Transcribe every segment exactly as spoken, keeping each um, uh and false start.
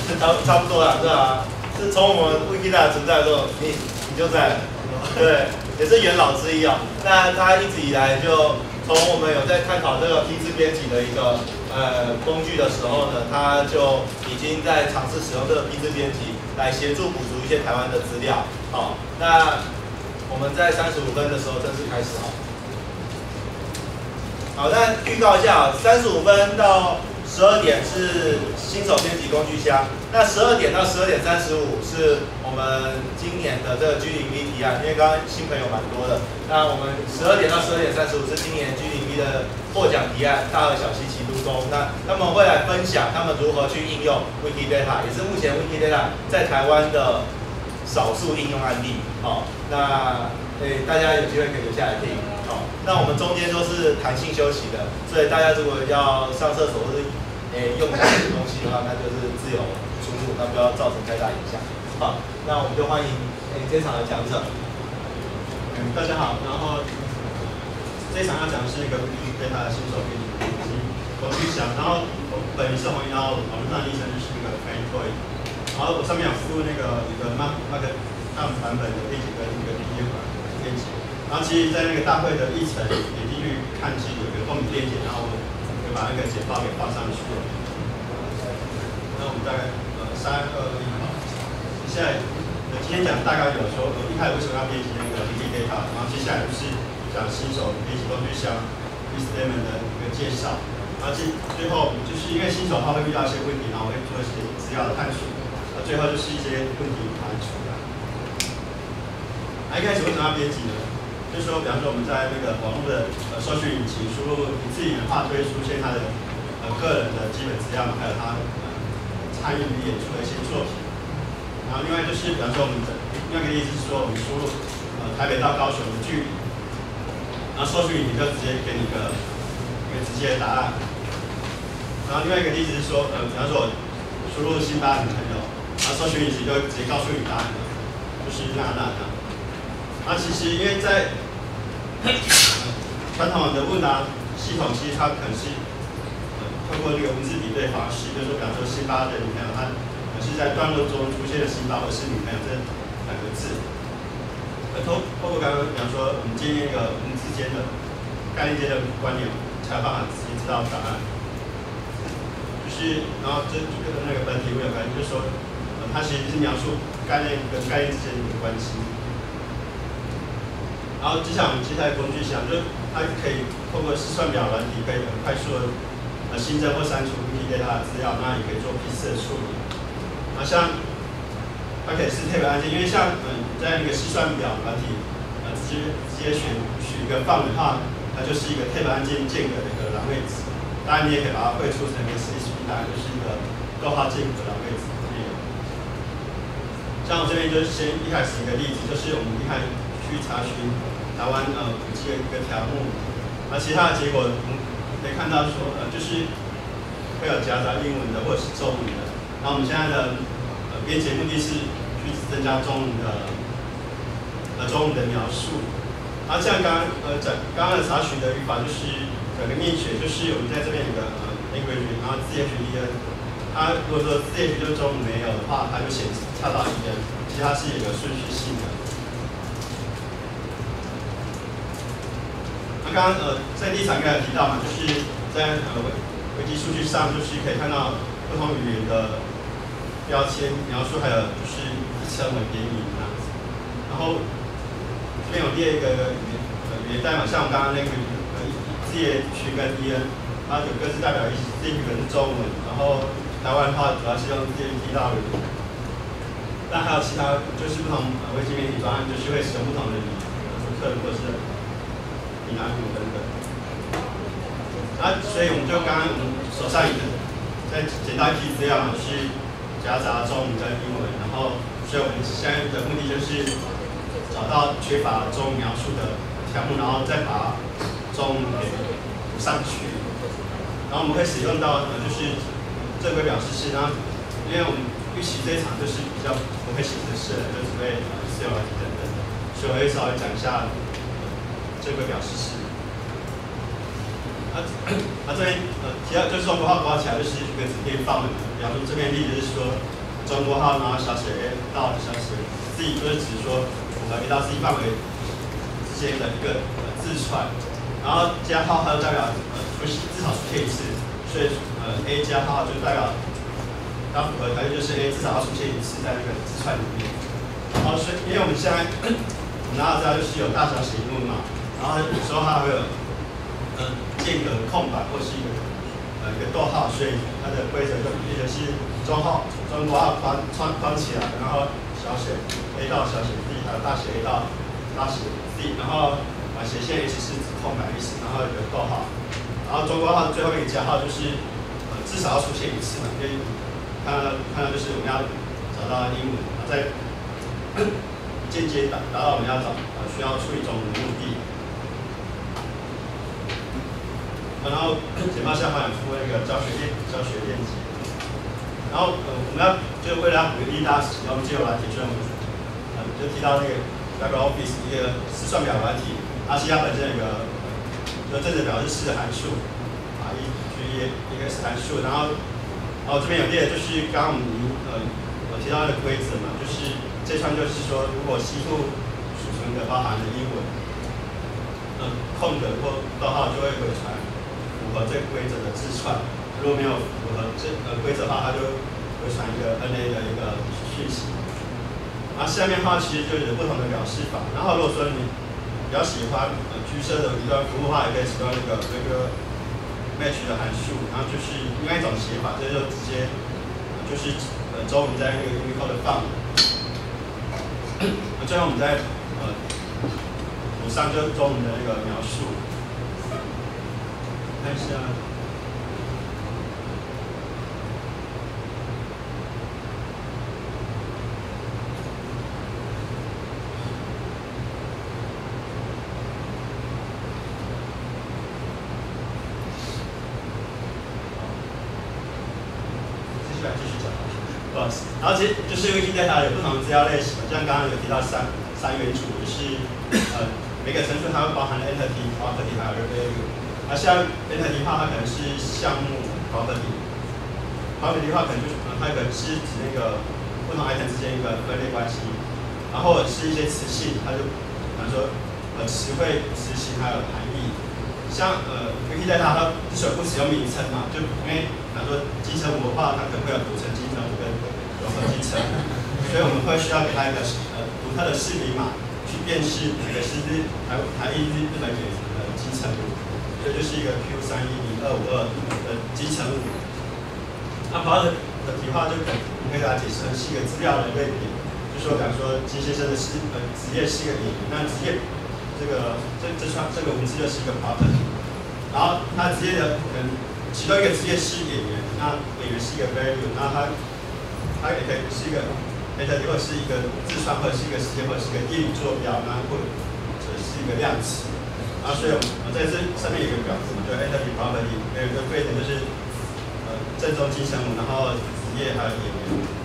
差差不多啦，对吧？是从我们 Wikidata 存在的时候，你你就在了，对，也是元老之一啊。那他一直以来就从我们有在探讨这个批次编辑的一个呃工具的时候呢，他就已经在尝试使用这个批次编辑来协助补足一些台湾的资料。好，那我们在三十五分的时候正式开始哦。好，那预告一下啊，三十五分到十二点是新手编辑工具箱，那十二点到十二点三十五是我们今年的这个 G 零 V 提案，因为刚刚新朋友蛮多的。那我们十二点到十二点三十五是今年 G 零 V 的获奖提案，大二小溪齐都中。那他们会来分享他们如何去应用 Wikidata， 也是目前 Wikidata 在台湾的少数应用案例。好，那诶大家有机会可以留下来听。好，那我们中间都是弹性休息的，所以大家如果要上厕所或是诶用这些东西的话，那就是自由出入，那不要造成太大影响。好，那我们就欢迎诶这场的讲者。 嗯，大家好，然后这一场要讲的是一个 Wikidata 新手编辑工具箱，然后我本是红腰，网络上昵称就是那个 Fantoy， 然后我上面有附那个一个 Mac 那个 Mac 版本的编辑跟一个 P D F 编辑。然后其实，在那个大会的议程点进去看，其实有一个封面链接，然后我就把那个简报给放上去了。那我们大概呃三二一好，现在呃今天讲大概有说，呃一开始为什么要编辑那个 Wikidata， 然后接下来就是讲新手编辑工具箱 W I S Daemon 的一个介绍，然后最最后就是因为新手他会遇到一些问题，然后我会做一些资料的探索，那最后就是一些问题排除的。那一开始为什么要编辑呢？就是说，比方说我们在那个网络的呃搜寻引擎输入一次演化推出现它的呃个人的基本资料，还有他呃参与演出的一些作品。然后另外就是，比方说我们的另外一个例子是说，我们输入呃台北到高雄的距离，然后搜寻引擎就直接给你一个一个直接的答案。然后另外一个例子是说，呃，比方说我输入辛巴女朋友，然后搜寻引擎就直接告诉你答案了，就是那那那。那其实因为在传统的问答系统，其实它可能是呃透过那个文字比对方式，就是说，比方说辛巴的女朋友，她可能是在段落中出现的辛巴，或是女朋友这两个字。呃，透透过刚刚，比方说我们建立一个文字间的概念间的关联，才有办法直接知道答案。就是，然后这就跟那个本题目有关，就是说，呃，它其实是描述概念跟概念之间的一个关系。然后接下来我们接下来工具箱，就是它可以透过试算表软体，可以很快速的呃新增或删除 Wikidata 的资料，那也可以做批次的处理。那像它可以是 tab 按键，因为像嗯在那个试算表软体，呃直接直接选取一个范围的话，它就是一个 tab 按键间隔的一个栏位值。当然你也可以把它绘出成一个 C S V， 当然就是一个逗号间隔栏位值。像我这边就是先一开始一个例子，就是我们一开始去查询台湾呃古迹的一个条目，那其他的结果我们可以看到说，呃，就是会有夹杂英文的或者是中文的。那我们现在的呃编辑目的是去增加中文的呃中文的描述。那像刚刚呃讲刚刚的查询的语法就是整个命学，就是我们在这边有个呃 language， 然后 Z H E N， 它如果说 Z H 就是中文没有的话，它就显示跳到 E N， 其实它是有个顺序性的。刚刚呃在第一场应该有提到嘛，就是在呃维维基数据上，就是可以看到不同语言的标签描述，还有就是一称为别名这样子。然后这边有列一个语言呃语言代码，像我们刚刚那个呃 Z H 跟 E N， 它有各自代表意思。Z H 可能是中文，然后台湾的话主要是用 Z H 到语。那还有其他就是不同呃维基媒体专案，就是会使用不同的语言，特或者是。平安符等等，那所以我们就刚刚我们手上已经在简单一批资料嘛，就是夹杂中文跟英文，然后所以我们现在的目的就是找到缺乏中文描述的条目，然后再把中文给补上去。然后我们会使用到呃就是正规表示式，然后因为我们预期这一场就是比较不会写程式的，就只会自由逻辑等等的，所以我会稍微讲一下。这个表示式。 啊啊这边呃提到就是中国号括号起来就是一个指定范围，比方说这边例子就是说中国号，然后小写 A 到小写 Z， 就是指说符合 A 到 Z 范围之间的一个呃字串，然后加号它就代表呃出至少出现一次，所以呃 A 加号就代表它符合条件就是 A 至少要出现一次在那个字串里面。然后所以因为我们现在我们拿到资料就是有大小写英文嘛，然后有时候它会有呃间隔空白或是一个呃一个逗号，所以它的规则就必须是中号中括号框框框起来，然后小写 A 到小写 Z， 还有大写 A 到大写 Z， 然后啊斜线 H 是指空白意思，然后有个逗号，然后中括号最后一个加号就是呃至少要出现一次嘛，因为看到看到就是我们要找到英文，在间接达达到我们要找呃需要处理中文的目的。然后简报下方有附那个教学链教学链接，然后呃我们要就为了要鼓励大家使用借由软体，所以我们呃就提到那个 LibreOffice 一个试算表软体，它其实它本身有一个就正则表是式函数啊，一举一个式函数，然后然后这边有列的就是刚刚我们呃有提到的规则嘛，就是这串就是说如果析度储存的包含了英文，呃空格或逗号就会回传符合这个规则的字串，如果没有符合这呃规则的话，它就会传一个 N A 的一个讯息。然后下面的话其实就有不同的表示法，然后如果说你比较喜欢呃居设的一段服务的话，也可以使用那个那个 match 的函数，然后就是另外一种写法，这就直接就是呃中文在那个 Unicode 的范围。最后我们再呃补上就中文的那个描述，看一下。继续来继续讲。不好意思，然后其实就是 Wikidata 有不同的资料类型，就像刚刚有提到三三元组，就是呃每个陈述它会包含 entity、property 还有 value。啊，像 entity 的话，它可能是项目 property，property 的话可能就是呃它可能是指那个不同 item 之间一个分类关系，然后或者是一些词性，它就比方说呃词汇、词形还有含义。像呃 Wikidata 它之所以不使用名称嘛，就因为比方说集成物的话，它可能会有组成集成物跟融合集成，所以我们会需要给它一个呃独特的式密码去辨识哪个是日台台译日日本语的集成物，这就是一个 Q 三一零二五二的集成物。那保的的题化就可以可以给它解释成是一个资料的类别，就说比方说金先生的是呃职业是一个演员，那职业这个这这串这个文字就是一个 property， 然后它职业的可能其中一个职业是演员，那演员是一个 value， 那它它也可以是一个 entity 或者是一个字串，或者是一个时间，或者是一个地理坐标，那或者是一个量词。然后所以我们在这上面有一个表示嘛，就 entity property， 有一个规则就是呃正宗集成物，然后职业还有演员。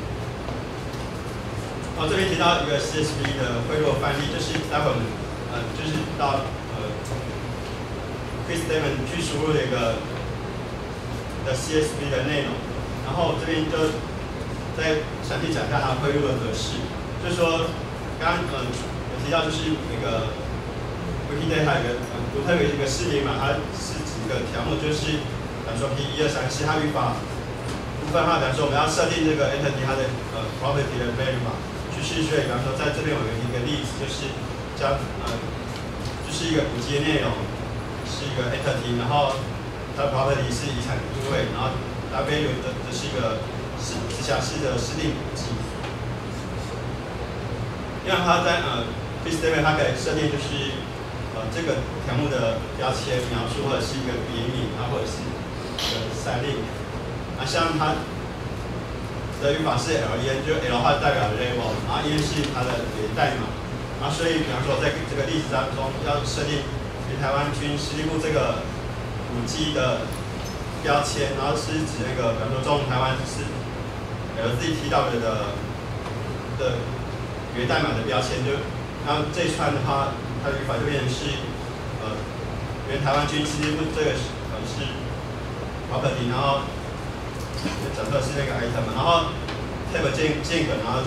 然后这边提到一个 C S V 的汇落范例，就是待会我们呃就是到呃 Chris Damon 去输入的一个的 C S V 的内容，然后这边就再详细讲一下它汇入的格式，就是说刚刚呃有提到就是那个 Wikidata 有一个呃独特的一个式密码，它是指一个条目，就是比方说 P 一二三四，它语法部分的话，比方说我们要设定这个 entity 它的呃 property 的 value 嘛。所以，比方说，在这边我有一个例子，就是将呃，就是一个古籍的内容，是一个 entity， 然后它的 property 是遗产定位，然后它 value 的这是一个是直辖市的市定古迹。因为它在呃 ，Chris Damon 它可以设定就是呃这个条目的标签描述，或者是一个别名，啊，或者是一个三令。啊，像它。的语法是 L E N， 就 L 的话代表 label， 然后 E N 是它的源代码，然后所以比方说在这个例子当中要设定原台湾军司令部这个古迹的标签，然后是指那个比方说中文台湾是 L Z T W 的的源代码的标签，就然后这一串的话，它的语法就变成是呃原台湾军司令部这个呃呃是 property， 然后整个是那个 item， 然后 tab 间间隔，然后就是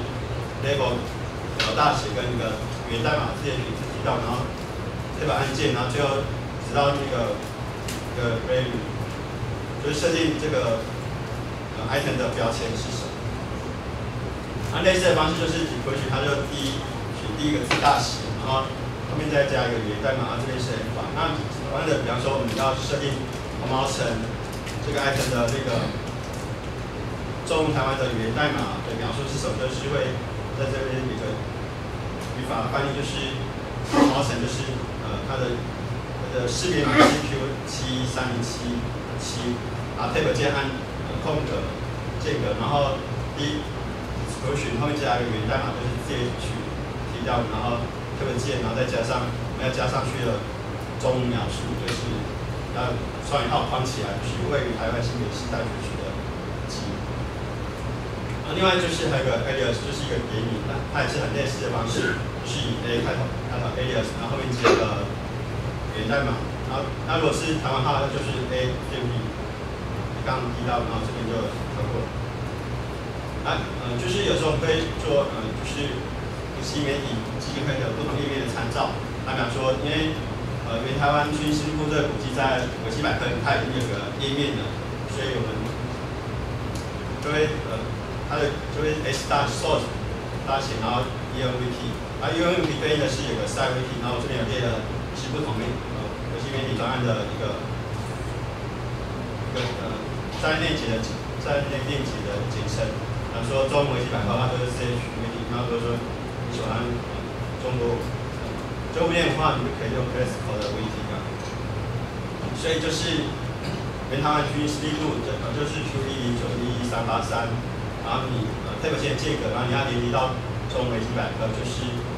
label 呃大写跟那个源代码之前提到，然后 tab 按键，然后最后直到那个一个 value， 就是设定这个呃 item 的标签是什么。那类似的方式就是你回去，它就第一取第一个字大写，然后后面再加一个源代码，这边是 F 法。那同样的，比方说我们要设定红毛城这个 item 的这个中文台湾的源代码的描述是什么，就是会在这边一个语法翻译，就是红毛城就是呃它的它的识别码是 Q 七三零七七，啊 tab 键按空格间隔，然后第一格选后面加一个源代码，就是直接去提掉，然后tab键，然后再加上我们要加上去的中文描述，就是要双引号框起来，就是位于台湾新北市大学区的基。啊，另外就是还有一个 alias， 就是一个别名，那它也是很类似的方式，就是以 A 开头开头 alias， 然后后面接个源代码，然后那如果是台湾号，那就是 A 对 B， 刚刚提到，然后这边就跳过。啊，呃，就是有时候我们会做，呃，就是补习媒体基金会的不同页面的参照。那比方说，因为呃，原台湾军事部这个古迹在维基百科它已经有个页面的，所以我们就会呃，它的就会 S 大 source 大写，然后 E N V P， 啊 E N V P 对应的是有个 site wiki， 然后我这边有列了是不同的呃维基媒体专案的一个一个呃在内节的在内链接的简称。比方说中文维基百科，它就是 C H 媒体，然后比如说你喜欢中国中文的话，你就可以用 classical 的 wiki 啊。所以就是原台湾军事力度，这呃就是 Q 一零九一一三八三，然后你呃 tab 键间隔，然后你要连接到中文维基百科，就是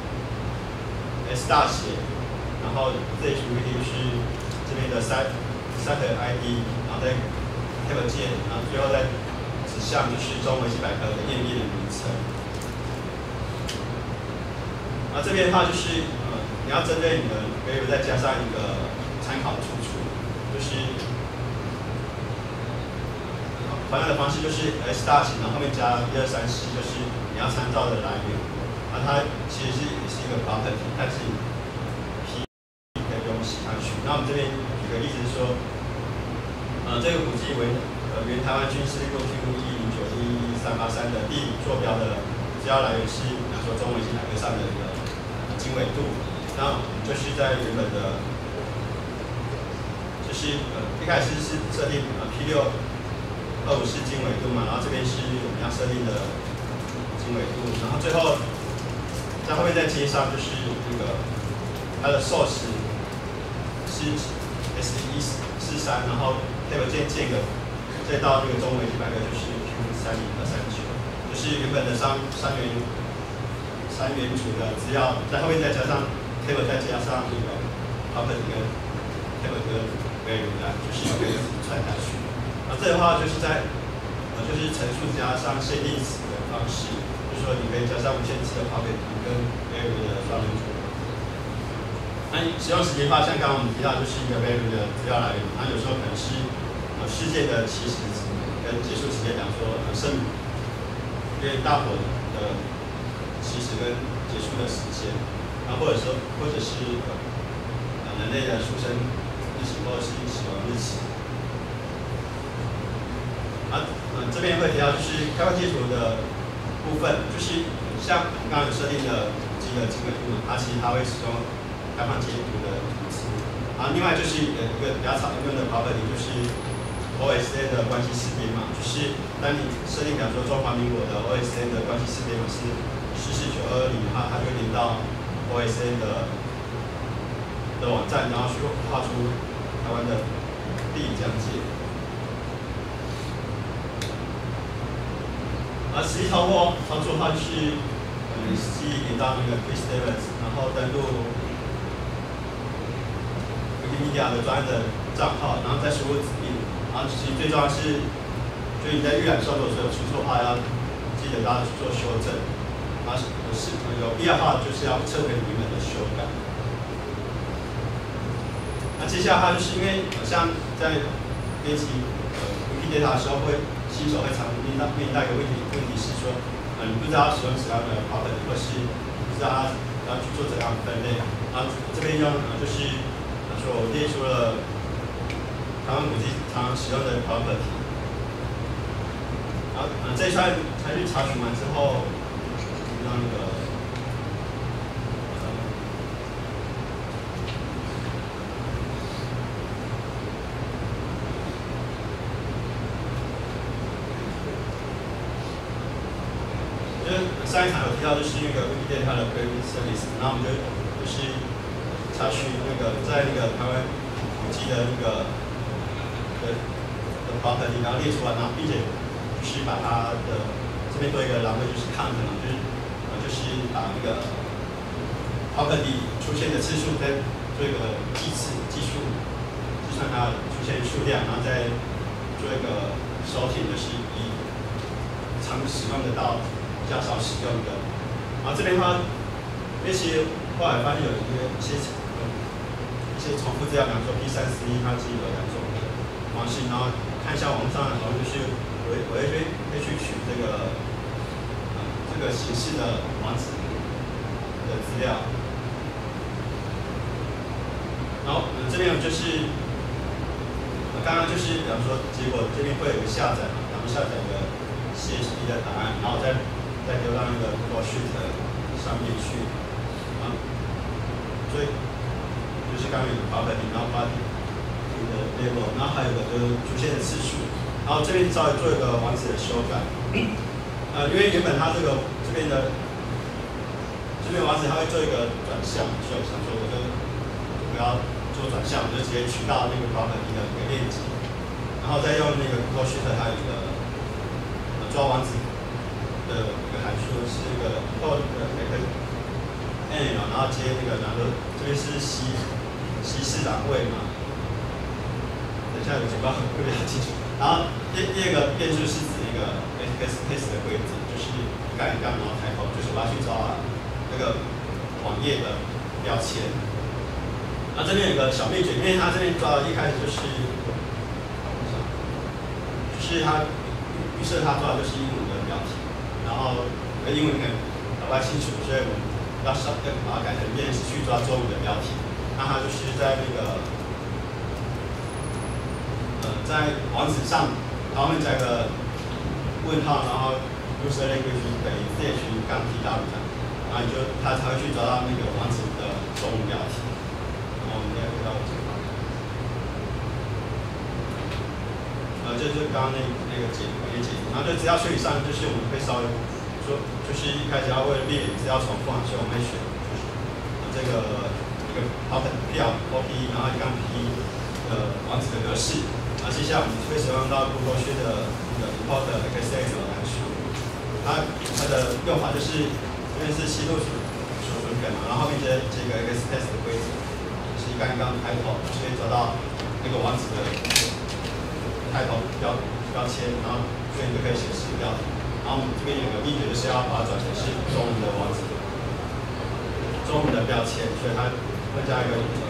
S 大写，然后 C H wiki 就是这边的 site site I D， 然后再 tab 键，然后最后再指向就是中文维基百科的页面的名称。那这边的话就是呃，你要针对你的 value 再加上一个参考出处，就是同样的方式，就是 S 大写，然后后面加一二三四，就是你要参照的来源。那它其实是也是一个 property， 但是 P 可以不用写上去。那我们这边举个例子是说，呃，这个古迹为呃原台湾军事力度 Q 一零九一一三八三的地理坐标的资料来源是，比方说中文维基百科上的一个经纬度，那就是在原本的，就是呃一开始是设定呃 P 六二五是经纬度嘛，然后这边是我们要设定的经纬度，然后最后在后面再接上就是那个它的 source 是 S 一四三，然后 tab 键间隔，再到那个中文维基百科就是 Q 三零二三九，就是原本的三三元。三元组的资料，在后面再加上 table， 再加上那个 property 跟 table 跟 value 来，就是可以传下去。那这的话就是在呃就是陈述加上限定词的方式，就是说你可以加上无限次的 property 跟 value 的双元组。那使用时间的话，像刚刚我们提到，就是一个 value 的资料来源，那有时候可能是呃事件的起始跟结束时间，讲说呃圣因为大火的起始跟结束的时间，然后或者说或者是呃人类的出生日期或者是死亡日期。啊，呃这边会提到就是开放截图的部分，就是像我们刚刚有设定的几个经纬度嘛，它其实它会使用开放截图的图词。啊，另外就是呃一个比较常用的 property 就是 O S N 的关系识别码，就是当你设定比方说中华民国的 O S N 的关系识别码是四四九二零的话，它就连到 O S N 的的网站，然后去画出台湾的地理讲解。而实际操作操作的话，就是嗯，实际连到那个 Chris Davis， 然后登录 Wikimedia 的专案的账号，然后再输入指令。然后其实最重要是，就你在预览操作的时候出错的话，要记得大家去做修正。啊，是有必要的话，就是要撤回原本的修改。 那接下来它就是因为像在编辑呃 Wikidata 的时候会，新手会常面临到面临到一个问题，问题是说，呃，你不知道使用什么样的 property， 或是不知道它要去做怎样的分类。然后这边用呃就是，说我列出了台湾古迹常常使用的 property。然后呃这一串程序查询完之后，让那个。上一场有提到就是那个 Wikidata 的 Query Service， 然后我们就就是查询那个在那个台湾古迹的那个的的 property， 然后列出来，然后并且就是把它的这边做一个栏位，就是 count， 就是呃就是把那个 property 出现的次数再做一个计次计数，计算它出现数量，然后再做一个收听，就是以常使用得到。比较少使用的，然后这边的话，那些后来发现有一些一些一些重复资料，比方说 P 三十一，它是有两种方式，然后看一下网上好像就是我我会会会去取这个呃这个形式的网址的资料，然后呃这边就是刚刚就是比方说结果这边会有一个下载嘛，然后下载一个 C S V 的答案，然后再再丢到那个 Google Sheet 上面去，啊，所以就是刚刚有 property， 然后 body 的 label， 然后还有个就是出现的次数，然后这边稍微做一个网址的修改，呃，因为原本它这个这边的这边网址它会做一个转向，所以我想说我就不要做转向，我就直接取到那个 property 的一个链接，然后再用那个 Google Sheet 它有一个抓网址的一个函数是一个 code 的 n， 然后接那个，然后这边是西西式栏位嘛，等一下有情况会比较清楚。然后第第二个变数是指那个 xpaste 的规则，就是杠一杠然后抬头，就是我要去抓那个网页的标签。然后这边有个小秘诀，因为它这边抓的一开始就是，就是它预设它抓的就是英文的标题，然后英文可能搞不太清楚，所以我们要稍要把它改成变是去抓中文的标题。那它就是在那个呃在网址上，然后面加个问号，然后 user language 等于 ch 杠 tw 这样，然后你就它才会去抓到那个网址的中文标题。然后我们再回到这个。呃，这就是刚刚那那个解读也解读，然后就资料处理上，就是我们会稍微说，就是一开始要为了避免资料重复啊，所以我们会选就是这个一个 P L O P， 然后一杠 P 的网址的格式。然后接下来我们会使用到 Google Sheet 的那个 import X S 的函数，它它的用法就是这边是吸入储存梗嘛，然后后面接接一个 X test 的规则，就是一杠一杠开头，就可以找到那个网址的开头标标签，然后这边就可以显示标题。然后我们这边有个秘诀，就是要把它转成是中文的网址，中文的标签，所以它会加一个呃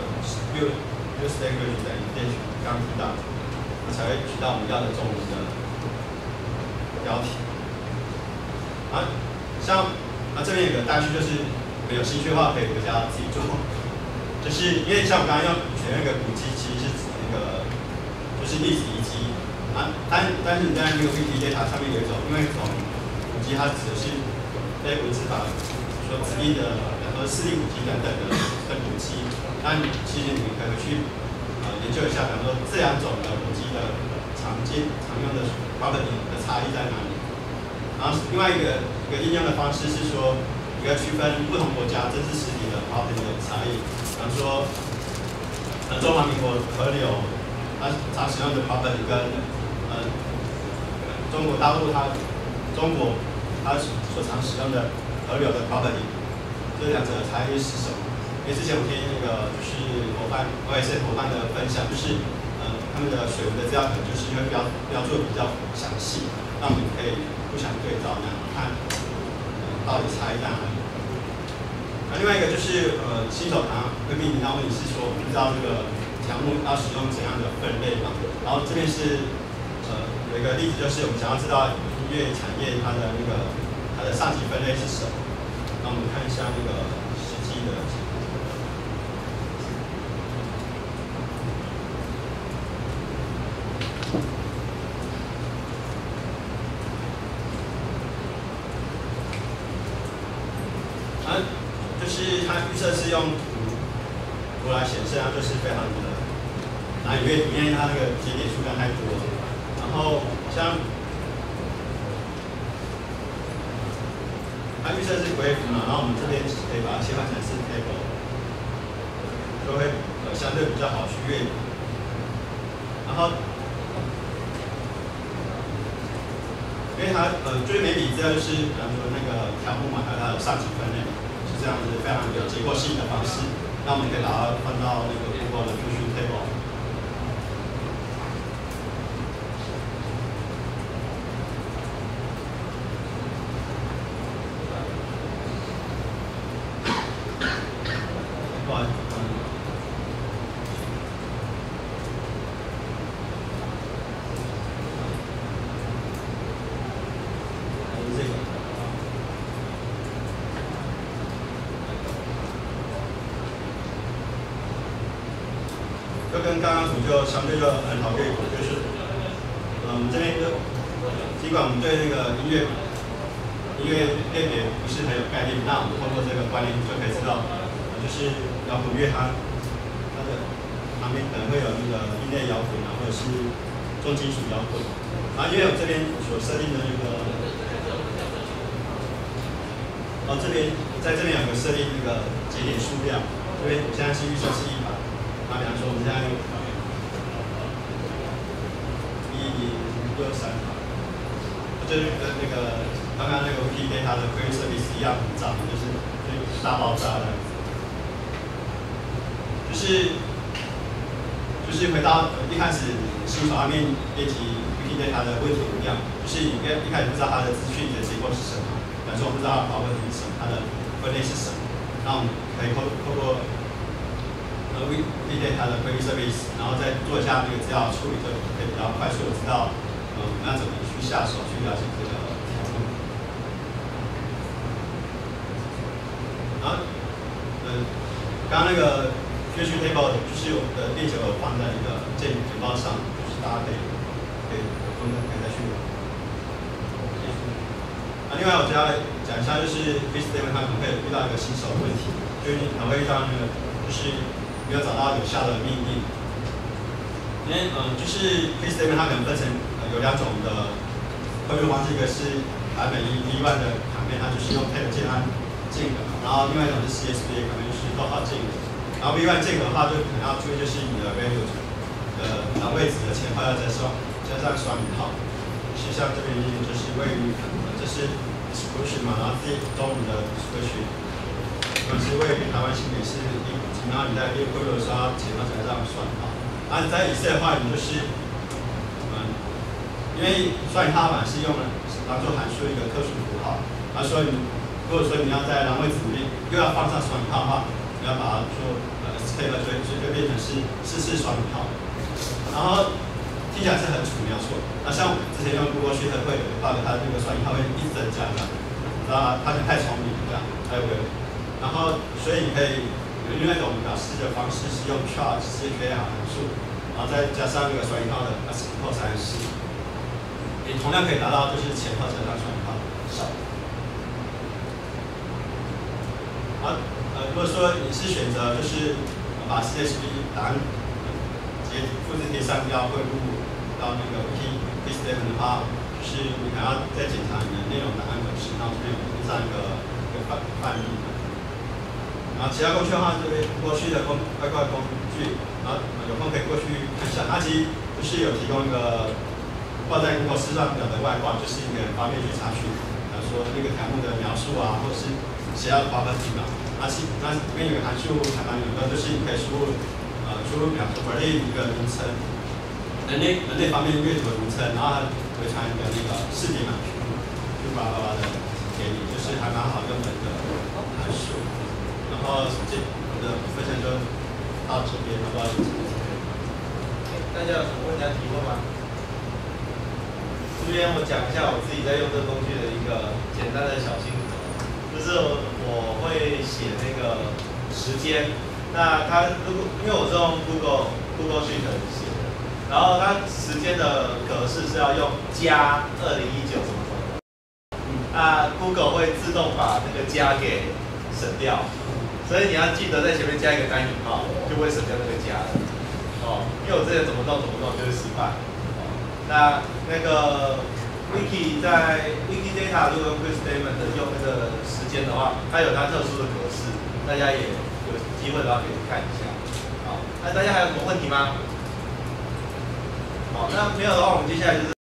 use language 等于电取刚提到，那才会取到我们要的中文的标题。啊，像啊这边有个大区，就是我们有兴趣的话可以回家自己做，就是因为像我刚刚要选那个古迹，其实是指那个就是历史遗迹。啊，但但是你在那个 Wikidata 上面有一种，因为从古迹它指的是非文字法所指定的，比如说私立古迹等等的的古迹，那其实你可以去呃研究一下，比如说这两种的古迹的常见常用的 property 的差异在哪里。然后另外一个一个应用的方式是说，一个区分不同国家真实实体的 property 的差异，比方说呃中华民国河流它常使用的 property 跟呃，中国大陆它中国它所常使用的河流的 property， 这两者的差异是什么？因为之前我听那个就是伙伴 O S F 伙伴的分享，就是呃他们的水文的资料可能就是因为标标注比较详细，让我们可以互相对照，然后看、呃、到底差异在哪里。那另外一个就是呃新手堂会面临到问题是说，我们不知道这个条目要使用怎样的分类嘛。然后这边是呃有一个例子，就是我们想要知道音乐产业它的那个它的上级分类是什么。那我们看一下那个实际的。啊，就是它预测是用图图来显示，它就是非常的难以阅读，因为它那个节点数量太多了。然后像它预测是 graph 嘛，然后我们这边可以把它切换成是 table， 就会呃相对比较好去阅读。然后因为它呃就是每笔资料就是比方说那个条目嘛，还有它的上级分类。这样子非常有结构性的方式，那我们可以把它放到那个 Google 的 Fusion Table。不好意思，嗯，还是这个。就跟刚刚图就相对就很好阅读，就是，嗯，这边就尽管我们对那个音乐音乐类别不是很有概念，那我们通过这个关联就可以知道，就是摇滚乐它它的旁边可能会有那个音乐摇滚啊，或者是重金属摇滚，然后因为我这边所设定的那个，哦这边在这边有个设定那个节点数量，这边我现在是预测是一百。那比方说，我们现在一六三，就是跟那个刚刚那个 P K 它的 query service 一样很涨，就是就是大爆炸的，就是就是回到一开始新手方面编辑 P K 它的问题一样，就是你一一开始不知道它的资讯的结构是什么，比方说我不知道它问题是什么，它的分类是什么，那我们可以透透过呃 ，V V D 它的 query service， 然后再做一下那个资料处理，就可以比较快速的知道，呃，我们要怎么去下手去了解这个条目。然后，呃，刚刚那个 Fusion Table 就是我的链接我放在一个简简报上，就是大家可以可以有空的可以再去。啊，另外我就要讲一下，就是 Face Statement 它可能会遇到一个新手的问题，就是你可能会遇到那个就是。没有找到有效的命令，因为嗯、呃，就是 Face Statement 它可能分成、呃、有两种的汇入方式，一个是版本一 V 一 的卡面，它就是用 Tab 键按间隔，然后另外一种是 C S V 卡面，就是逗号间隔。然后 V 一 间隔的话，就可能要注意就是你的 value 的栏位值的前后要加上加上双引号，就是像这边就是位于呃这是 description 嘛，然后这中文的 description。我们是位于台湾新北市第五级，然后你在列汇入的时候，前后才这样算好。然后你在以色列的话，你就是，嗯，因为算它嘛是用了当做函数一个特殊符号，啊，所以如果说你要在栏位子里面又要放上双引号的话，你要把它做呃 escape， 所以所以就变成是四次双引号。然后听起来是很楚，没有错。那像我们之前用 Google Sheet 会有一 bug， 它那个双引号会一直增加的，啊，它就太聪明了，还有个。然后，所以你可以有另外一种表示的方式是用 charge C H A R 函数，然后再加上那个双引号的 S 后三十四，你同样可以达到就是前后加上双引号少。好，呃，如果说你是选择就是把 C S V 答案直接复制贴上标汇入到那个 P P Statement 的话，就是你还要再检查你的内容档案本身，然后这边有附上一个一个范范例。然后其他工具的话，这边过去的工外挂工具，然后有空可以过去看一下。它其实就是有提供一个挂在 Google 试算表的外挂，就是一个很方便去查询，比如说那个条目的描述啊，或者是写要的划分题嘛。那其那里面有个函数还蛮有的，就是你可以输入呃输入表格类一个名称，人类人类方面阅读的名称，然后它会传一个那个视频码去，就把把的给你，就是还蛮好用的一个函数。然后这我的分享就到这边，好不好？ 大家有什么问题要提问吗？这边我讲一下我自己在用这个工具的一个简单的小心得，就是我会写那个时间。那它如果因为我是用 Google Google Sheet 写的，然后它时间的格式是要用加二零一九什么什么的，那 Google 会自动把那个加给省掉，所以你要记得在前面加一个单引号，就不会省掉那个加了。哦，因为我之前怎么弄怎么弄就是失败。哦，那那个 Wiki 在 Wikidata 如果用 Quick Statement 用那个时间的话，它有它特殊的格式，大家也有机会的话可以看一下。好，那大家还有什么问题吗？好，那没有的话，我们接下来就是。